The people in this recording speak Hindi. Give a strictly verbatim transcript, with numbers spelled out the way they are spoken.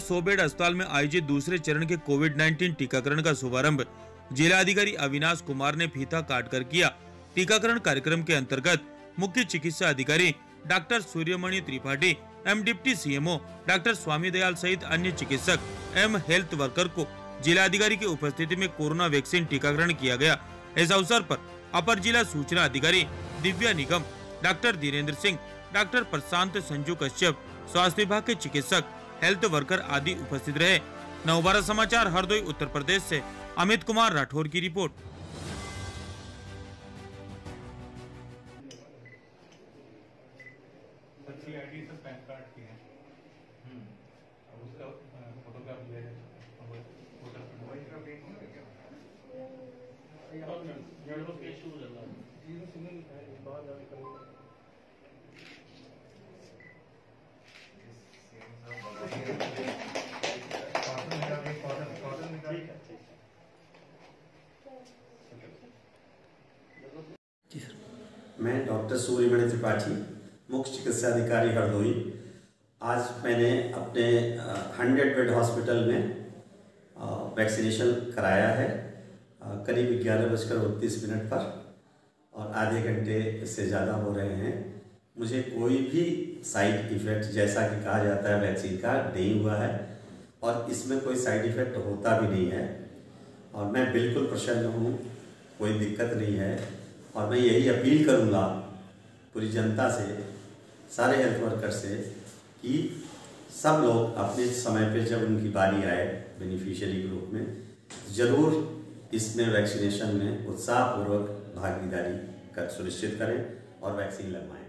सौ बेड अस्पताल में आयोजित दूसरे चरण के कोविड नाइन्टीन टीकाकरण का शुभारंभ जिला अधिकारी अविनाश कुमार ने फीता काट कर किया। टीकाकरण कार्यक्रम के अंतर्गत मुख्य चिकित्सा अधिकारी डॉक्टर सूर्यमणि त्रिपाठी, एम deputy CMO doctor Swami Dayal सहित अन्य चिकित्सक एवं हेल्थ वर्कर को जिला अधिकारी की उपस्थिति में कोरोना वैक्सीन टीकाकरण किया गया। इस अवसर पर अपर जिला सूचना अधिकारी दिव्या निगम, डॉक्टर धीरेन्द्र सिंह, डॉक्टर प्रशांत संजू कश्यप, स्वास्थ्य विभाग के चिकित्सक, हेल्थ वर्कर आदि उपस्थित रहे। नवभारत समाचार हरदोई उत्तर प्रदेश से अमित कुमार राठौर की रिपोर्ट। मैं डॉक्टर सूर्यमणि त्रिपाठी, मुख्य चिकित्सा अधिकारी हरदोई। आज मैंने अपने हंड्रेड बेड हॉस्पिटल में वैक्सीनेशन कराया है करीब ग्यारह बजकर उनतीस मिनट पर, और आधे घंटे से ज़्यादा हो रहे हैं। मुझे कोई भी साइड इफ़ेक्ट जैसा कि कहा जाता है वैक्सीन का नहीं हुआ है, और इसमें कोई साइड इफ़ेक्ट होता भी नहीं है, और मैं बिल्कुल प्रसन्न हूँ, कोई दिक्कत नहीं है। और मैं यही अपील करूँगा पूरी जनता से, सारे हेल्थ वर्कर से, कि सब लोग अपने समय पे जब उनकी बारी आए बेनिफिशियरी के रूप में, ज़रूर इसमें वैक्सीनेशन में उत्साहपूर्वक भागीदारी कर सुनिश्चित करें और वैक्सीन लगवाएं।